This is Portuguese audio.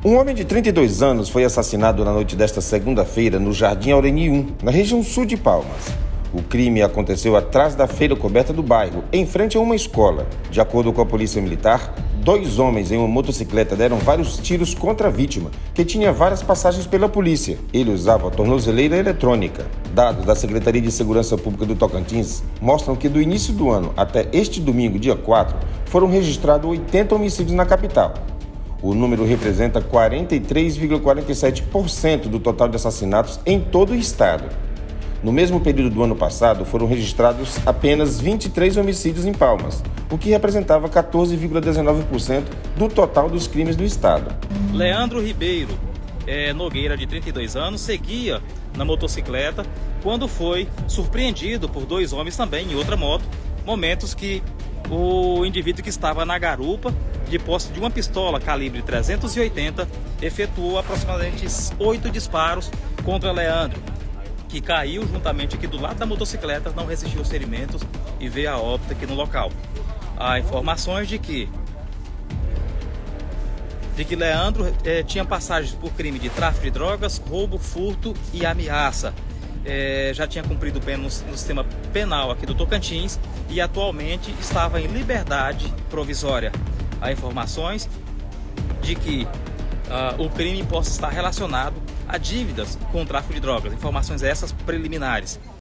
Um homem de 32 anos foi assassinado na noite desta segunda-feira no Jardim Aureni 1, na região sul de Palmas. O crime aconteceu atrás da feira coberta do bairro, em frente a uma escola. De acordo com a polícia militar, 2 homens em uma motocicleta deram vários tiros contra a vítima, que tinha várias passagens pela polícia. Ele usava a tornozeleira eletrônica. Dados da Secretaria de Segurança Pública do Tocantins mostram que do início do ano até este domingo, dia 4, foram registrados 80 homicídios na capital. O número representa 43,47% do total de assassinatos em todo o estado. No mesmo período do ano passado, foram registrados apenas 23 homicídios em Palmas, o que representava 14,19% do total dos crimes do estado. Leandro Ribeiro Nogueira, de 32 anos, seguia na motocicleta quando foi surpreendido por 2 homens também em outra moto, momentos que o indivíduo que estava na garupa, de posse de uma pistola calibre 380, efetuou aproximadamente 8 disparos contra Leandro, que caiu juntamente aqui do lado da motocicleta, não resistiu aos ferimentos e veio a óbito aqui no local. Há informações de que Leandro tinha passagens por crime de tráfico de drogas, roubo, furto e ameaça. Já tinha cumprido pena no sistema penal aqui do Tocantins e atualmente estava em liberdade provisória. Há informações de que o crime possa estar relacionado a dívidas com o tráfico de drogas. Informações essas preliminares.